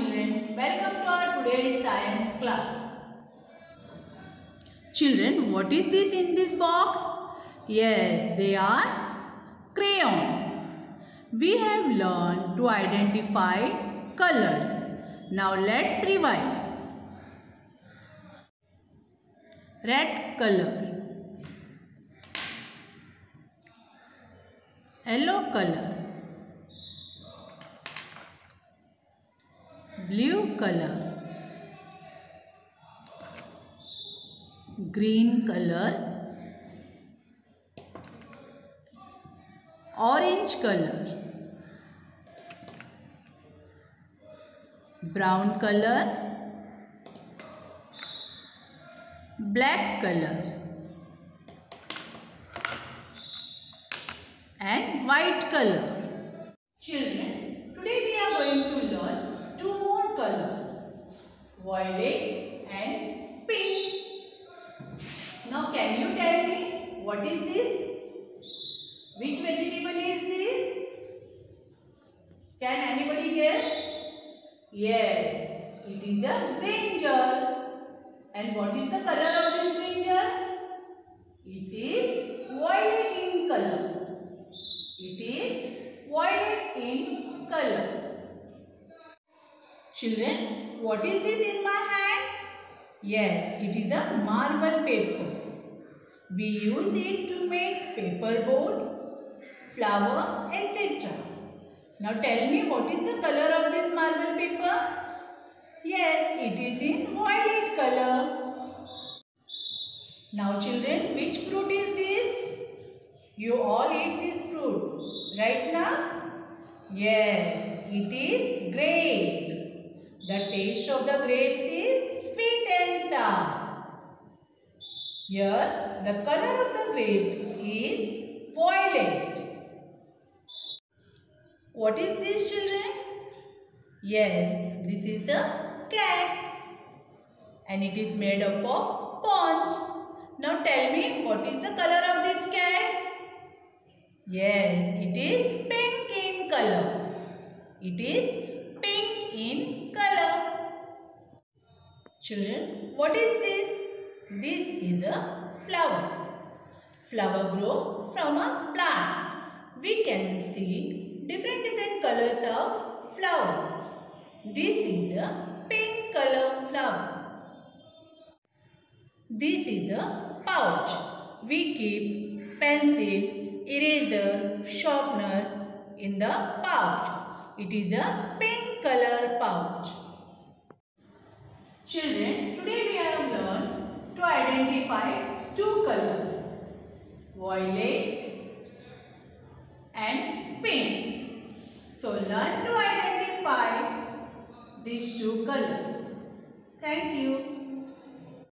children, welcome to our today's science class. Children, what is this in this box? Yes, they are crayons. We have learned to identify colors. Now let's revise. Red color, yellow color, blue color, green color, orange color, brown color, black color and white color. Children, today we are going to learn two more colors, violet and pink. Now can you tell me what is this? Which vegetable is this? Can anybody guess? Yes, it is a brinjal. And what is the color of this brinjal? It is violet in color. It is violet in color. Children, what is this in my hand? Yes, it is a marble paper. We use it to make paper board, flower, etc. Now tell me, what is the color of this marble paper? Yes, it is in violet color. Now children, which fruit is this? You all eat this fruit, right now? Yes, it is grapes. The taste of the grapes is sweet and sour. Here, the color of the grapes is violet. What is this, children? Yes, this is a cat. And it is made up of sponge. Now tell me, what is the color of this cat? Yes, it is pink in color. It is pink in color. Children, what is this? This is a flower. Flower grows from a plant. We can see different colors of flower. This is a pink color flower. This is a pouch. We keep pencil, eraser, sharpener in the pouch. It is a pink color pouch. Children, today we have learned to identify two colors, violet and pink. So learn to identify these two colors. Thank you.